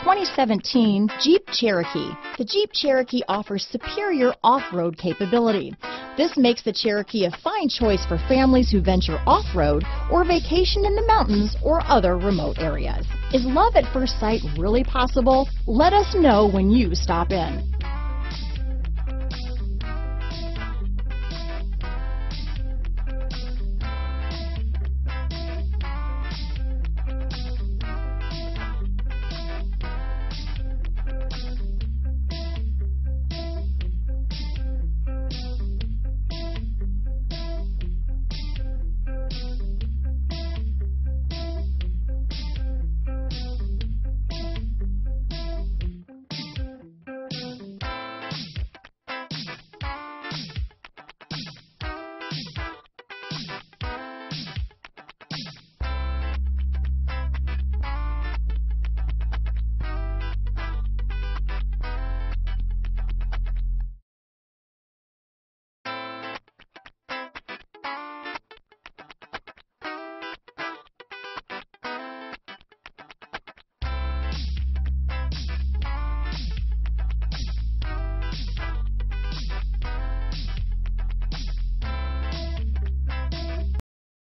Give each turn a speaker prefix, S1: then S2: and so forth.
S1: 2017 Jeep Cherokee. The Jeep Cherokee offers superior off-road capability. This makes the Cherokee a fine choice for families who venture off-road or vacation in the mountains or other remote areas. Is love at first sight really possible? Let us know when you stop in.